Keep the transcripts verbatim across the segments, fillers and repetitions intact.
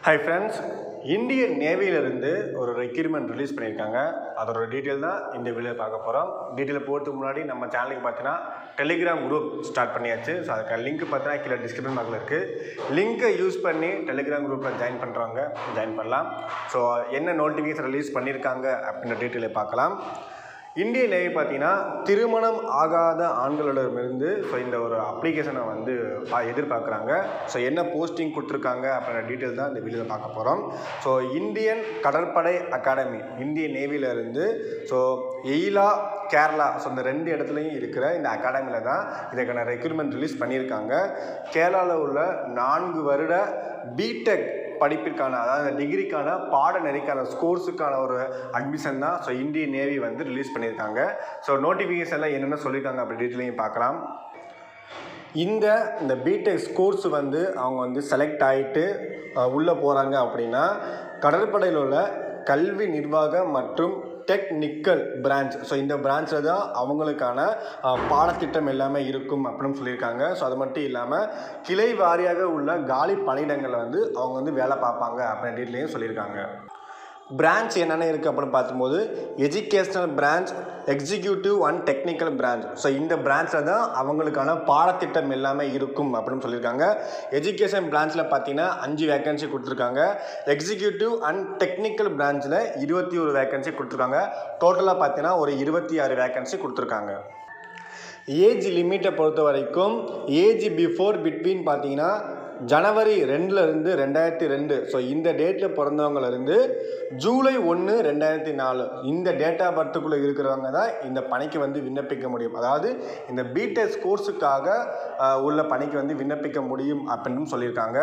Hi friends, Indian நேவியிலிருந்து ஒரு requirement release பண்ணியிருக்காங்க. அதோட டீட்டெயில் தான் இந்த வீடியோ பார்க்க போகிறோம். டீட்டெயில் போகிறதுக்கு முன்னாடி நம்ம சேனலுக்கு பார்த்தீங்கன்னா டெலிகிராம் குரூப் ஸ்டார்ட் பண்ணியாச்சு. ஸோ அதுக்கான லிங்க் பார்த்தீங்கன்னா கீழே டிஸ்கிரிப்ஷன் பாக்ஸில் இருக்குது. லிங்க்கை யூஸ் பண்ணி டெலிகிராம் குரூப்பில் ஜாயின் பண்ணுறவங்க ஜாயின் பண்ணலாம். ஸோ என்ன நோட்டிஃபிகேஷன் ரிலீஸ் பண்ணியிருக்காங்க அப்படின்ற டீட்டெயிலை பார்க்கலாம். இந்தியன் நேவி பார்த்தீங்கன்னா திருமணம் ஆகாத ஆண்களிடமிருந்து ஸோ இந்த ஒரு அப்ளிகேஷனை வந்து எதிர்பார்க்குறாங்க. ஸோ என்ன போஸ்டிங் கொடுத்துருக்காங்க அப்படின்ற டீட்டெயில் தான் இந்த வீடியோவில் பார்க்க போகிறோம். ஸோ இந்தியன் கடற்படை அகாடமி இந்தியன் நேவியிலேருந்து ஸோ எயிலா கேரளா ஸோ இந்த ரெண்டு இடத்துலையும் இருக்கிற இந்த அகாடமியில் தான் இதுக்கான ரெக்ரூட்மெண்ட் ரிலீஸ் பண்ணியிருக்காங்க. கேரளாவில் உள்ள நான்கு வருட பிடெக் படிப்பிற்கான அதாவது டிகிரிக்கான பாடநெறிக்கான ஸ்கோர்ஸுக்கான ஒரு அட்மிஷன் தான் ஸோ இந்தியன் நேவி வந்து ரிலீஸ் பண்ணியிருக்காங்க. ஸோ நோட்டிஃபிகேஷனில் என்னென்ன சொல்லியிருக்காங்க அப்படி டீட்டெயிலையும் பார்க்கலாம். இந்த இந்த பிடெக் ஸ்கோர்ஸ் வந்து அவங்க வந்து செலக்ட் ஆகிட்டு உள்ளே போகிறாங்க அப்படின்னா கடற்படையில் உள்ள கல்வி நிர்வாகம் மற்றும் டெக்னிக்கல் பிரான்ச் ஸோ இந்த பிரான்ச்சில் தான் அவங்களுக்கான பாடத்திட்டம் எல்லாமே இருக்கும் அப்படின்னு சொல்லியிருக்காங்க. ஸோ அது மட்டும் இல்லாமல் கிளை வாரியாக உள்ள காலி பணியிடங்களில் வந்து அவங்க வந்து வேலை பார்ப்பாங்க அப்படின்ற டீட்டெயிலையும் சொல்லியிருக்காங்க. பிரான்ச் என்னென்ன இருக்குது அப்படின்னு பார்க்கும்போது educational branch, executive and technical branch. So இந்த பிரான்ச்சில் தான் அவங்களுக்கான பாடத்திட்டம் எல்லாமே இருக்கும் அப்படின்னு சொல்லியிருக்காங்க. எஜுகேஷன் பிரான்ச்சில் பார்த்தீங்கன்னா அஞ்சு வேக்கன்சி கொடுத்துருக்காங்க. எக்ஸிக்யூட்டிவ் அண்ட் டெக்னிக்கல் பிரான்ச்சில் இருபத்தி ஒரு வேக்கன்சி கொடுத்துருக்காங்க. டோட்டலாக பார்த்தீங்கன்னா ஒரு இருபத்தி ஆறு வேக்கன்சி கொடுத்துருக்காங்க. ஏஜ் லிமிட்டை பொறுத்த வரைக்கும் ஏஜ் பிஃபோர் பிட்வீன் பார்த்தீங்கன்னா ஜனவரி ரெண்டுலேருந்து ரெண்டாயிரத்தி ரெண்டு ஸோ இந்த டேட்டில் பிறந்தவங்கலேருந்து ஜூலை ஒன்று ரெண்டாயிரத்தி நாலு இந்த டேட் ஆஃப் பர்த்துக்குள்ளே இருக்கிறவங்க தான் இந்த பணிக்கு வந்து விண்ணப்பிக்க முடியும். அதாவது இந்த பிடெக் கோர்ஸுக்காக உள்ள பணிக்கு வந்து விண்ணப்பிக்க முடியும் அப்படின்னு சொல்லியிருக்காங்க.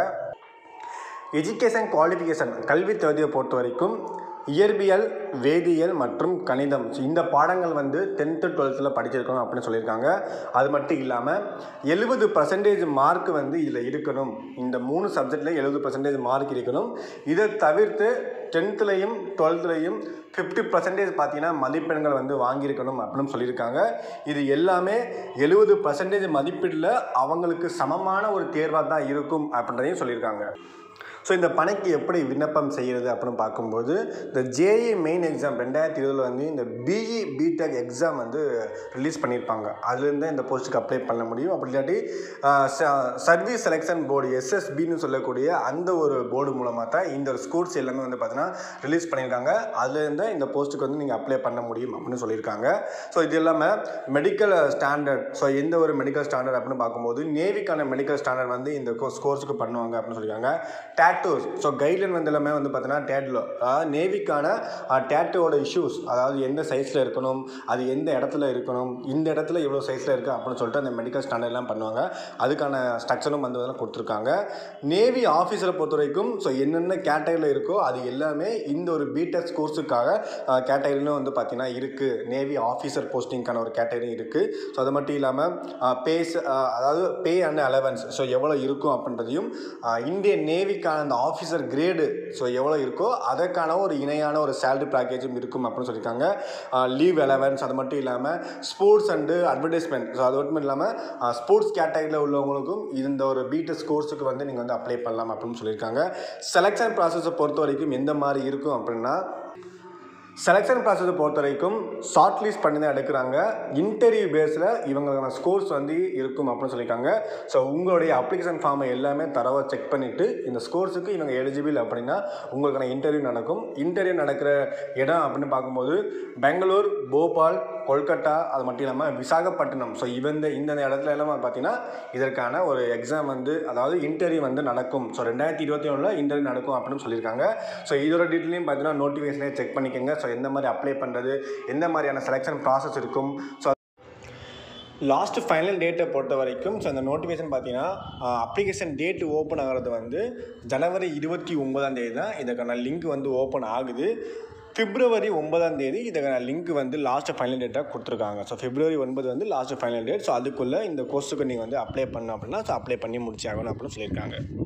எஜுகேஷன் குவாலிஃபிகேஷன் கல்வி தகுதியை பொறுத்த வரைக்கும் இயற்பியல், வேதியியல் மற்றும் கணிதம் இந்த பாடங்கள் வந்து டென்த்து டுவெல்த்தில் படிச்சிருக்கணும் அப்படின்னு சொல்லியிருக்காங்க. அது மட்டும் இல்லாமல் எழுபது பர்சன்டேஜ் மார்க் வந்து இதில் இருக்கணும். இந்த மூணு சப்ஜெக்டில் எழுபது பர்சன்டேஜ் மார்க் இருக்கணும். இதை தவிர்த்து டென்த்துலேயும் டுவெல்த்துலேயும் ஃபிஃப்டி பர்சன்டேஜ் பார்த்தீங்கன்னா மதிப்பெண்கள் வந்து வாங்கியிருக்கணும் அப்படின்னு சொல்லியிருக்காங்க. இது எல்லாமே எழுபது பர்சன்டேஜ் மதிப்பீட்டில் அவங்களுக்கு சமமான ஒரு தேர்வாக தான் இருக்கும் அப்படின்றதையும் சொல்லியிருக்காங்க. ஸோ இந்த பணிக்கு எப்படி விண்ணப்பம் செய்கிறது அப்படின்னு பார்க்கும்போது இந்த ஜேஇ மெயின் எக்ஸாம் ரெண்டாயிரத்தி இருபதில் வந்து இந்த பிஇ பிடெக் எக்ஸாம் வந்து ரிலீஸ் பண்ணியிருப்பாங்க. அதுலேருந்து இந்த போஸ்ட்டுக்கு அப்ளை பண்ண முடியும். அப்படி இல்லாட்டி சர்வீஸ் செலெக்ஷன் போர்டு எஸ்எஸ்பின்னு சொல்லக்கூடிய அந்த ஒரு போர்டு மூலமாக தான் இந்த ஒரு ஸ்கூல்ஸ் எல்லாமே வந்து பார்த்தீங்கன்னா ரிலீஸ் பண்ணியிருக்காங்க. அதுலேருந்து இந்த போஸ்ட்டுக்கு வந்து நீங்கள் அப்ளை பண்ண முடியும் அப்படின்னு சொல்லியிருக்காங்க. ஸோ இது இல்லாமல் மெடிக்கல் ஸ்டாண்டர்ட் ஸோ எந்த ஒரு மெடிக்கல் ஸ்டாண்டர்ட் அப்படின்னு பார்க்கும்போது நேவிக்கான மெடிக்கல் ஸ்டாண்டர்ட் வந்து இந்த கோர்ஸுக்கு பண்ணுவாங்க அப்படின்னு சொல்லியிருக்காங்க. டேட்டூஸ் ஸோ கைட்லைன் வந்து எல்லாமே வந்து பார்த்தீங்கன்னா டேட்டில் அதாவது நேவிக்கான டேட்டோட இஷ்யூஸ் அதாவது எந்த சைஸில் இருக்கணும், அது எந்த இடத்துல இருக்கணும், இந்த இடத்துல இவ்வளோ சைஸில் இருக்குது அப்படின்னு சொல்லிட்டு அந்த மெடிக்கல் ஸ்டாண்டர்ட்லாம் பண்ணுவாங்க. அதுக்கான ஸ்ட்ரக்சரும் வந்து கொடுத்துருக்காங்க. நேவி ஆஃபீஸரை பொறுத்த வரைக்கும் ஸோ என்னென்ன கேட்டகரியில் இருக்கோ அது எல்லாமே இந்த ஒரு பிடெக் கோர்ஸுக்காக கேட்டகரியிலும் வந்து பார்த்தீங்கன்னா இருக்குது. நேவி ஆஃபீஸர் போஸ்டிங்கான ஒரு கேட்டகரி இருக்குது. ஸோ அது மட்டும் இல்லாமல் பேஸ் அதாவது பே அண்ட் அலவன்ஸ் ஸோ எவ்வளோ இருக்கும் அப்படின்றதையும் இந்தியன் நேவிக்கான அந்த ஆஃபீஸர் கிரேடு ஸோ எவ்வளோ இருக்கோ அதற்கான ஒரு இணையான ஒரு சேலரி பேக்கேஜும் இருக்கும் அப்படின்னு சொல்லியிருக்காங்க. லீவ் அலவன்ஸ் அது மட்டும் இல்லாமல் ஸ்போர்ட்ஸ் அண்டு அட்வர்டைஸ்மெண்ட் ஸோ அது மட்டும் இல்லாமல் ஸ்போர்ட்ஸ் கேட்டகரியில் உள்ளவங்களுக்கும் இந்த ஒரு பிடெக் கோர்ஸுக்கு வந்து நீங்கள் வந்து அப்ளை பண்ணலாம் அப்படின்னு சொல்லியிருக்காங்க. செலெக்ஷன் ப்ராசஸை பொறுத்த வரைக்கும் எந்த மாதிரி இருக்கும் அப்படின்னா செலெக்ஷன் ப்ராசஸை பொறுத்த வரைக்கும் ஷார்ட் லிஸ்ட் பண்ணி தான் எடுக்கிறாங்க. இன்டர்வியூ பேஸில் இவங்களுக்கான ஸ்கோர்ஸ் வந்து இருக்கும் அப்படின்னு சொல்லியிருக்காங்க. ஸோ உங்களுடைய அப்ளிகேஷன் ஃபார்மை எல்லாமே தரவாக செக் பண்ணிவிட்டு இந்த ஸ்கோர்ஸுக்கு இவங்க எலிஜிபிள் அப்படின்னா உங்களுக்கான இன்டர்வியூ நடக்கும். இன்டர்வியூ நடக்கிற இடம் அப்படின்னு பார்க்கும்போது பெங்களூர், போபால், கொல்கட்டா அது மட்டும் இல்லாமல் விசாகப்பட்டினம் ஸோ இவந்த இந்த இடத்துல எல்லாம் பார்த்தீங்கன்னா இதற்கான ஒரு எக்ஸாம் வந்து அதாவது இன்டர்வியூ வந்து நடக்கும். ஸோ ரெண்டாயிரத்தி இருபத்தி ஒன்றில் இன்டர்வியூ நடக்கும் அப்படின்னு சொல்லியிருக்காங்க. ஸோ இதோட டீட்டெயிலையும் பார்த்தீங்கன்னா நோட்டிஃபிகேஷனே செக் பண்ணிக்கோங்க. ஸோ எந்த மாதிரி அப்ளை பண்ணுறது, எந்த மாதிரியான செலெக்ஷன் ப்ராசஸ் இருக்கும். ஸோ லாஸ்ட் ஃபைனல் டேட்டை பொறுத்த வரைக்கும் ஸோ அந்த நோட்டிஃபிகேஷன் பார்த்தீங்கன்னா அப்ளிகேஷன் டேட் ஓப்பன் ஆகிறது வந்து ஜனவரி இருபத்தி ஒன்பதாம் தேதி தான் இதுக்கான லிங்க் வந்து ஓப்பன் ஆகுது. பிப்ரவரி ஒன்பதாம் தேதி இதுக்கான லிங்க் வந்து லாஸ்ட் ஃபைனல் டேட்டாக கொடுத்துருக்காங்க. ஸோ பிப்ரவரி ஒன்பது வந்து லாஸ்ட் ஃபைனல் டேட். ஸோ அதுக்குள்ளே இந்த கோர்ஸுக்கு நீங்கள் வந்து அப்ளை பண்ணணும் அப்படின்னா ஸோ அப்ளை பண்ணி முடிச்சாகணும் அப்படின்னு சொல்லியிருக்காங்க.